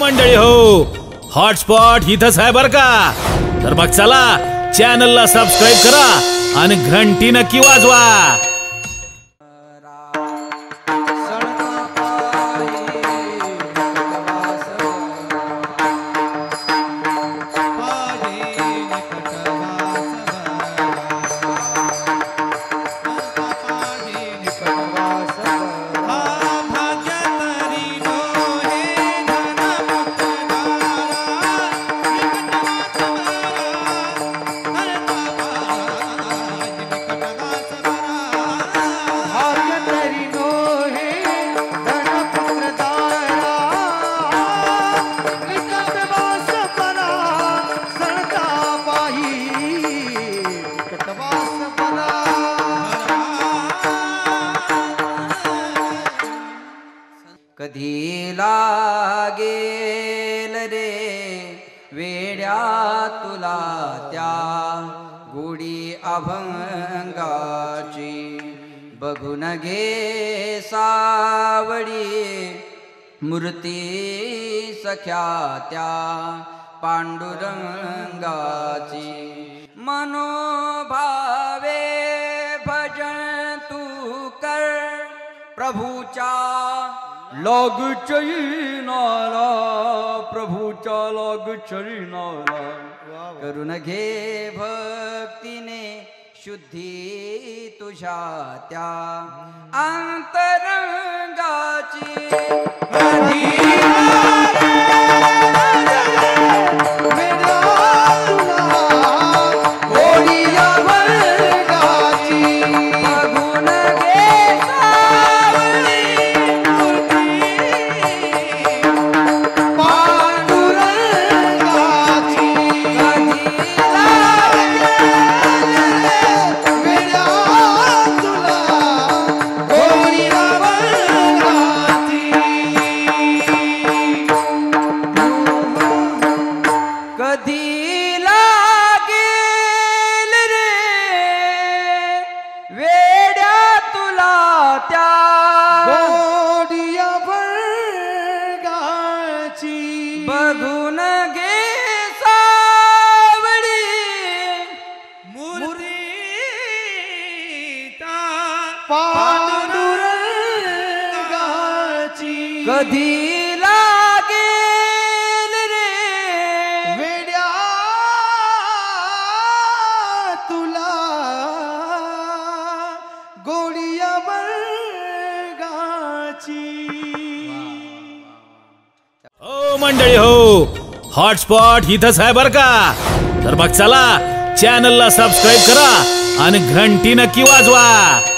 मंडळी हो, हॉटस्पॉट इथंच आहे बर का. तर मग चला चॅनलला सबस्क्राईब करा आणि घंटी नक्की वाजवा. कधी लागेल रे वेड्या तुला त्या गोडी अभंगाची, बघून घे सावडी मूर्ती सख्या त्या पांडुरंगाची. मनोभावे भजन तू कर प्रभूच्या लग चैनाला, प्रभूच्या लग चैनाला. करून घे भक्तीने शुद्धी तुझ्या त्या अंतरंगाची. कधी लागेल रे वेड्या तुला त्या गोडी अभंगाची, बघून घे सावडी मूर्ती पांडुरंगाची. कधी लागेल रे वेड्या तुला गोडी अभंगाची. हो मंडळी हो, हॉटस्पॉट इथंच आहे बर का. तर मग चला चॅनलला सबस्क्राईब करा आणि घंटी नक्की वाजवा.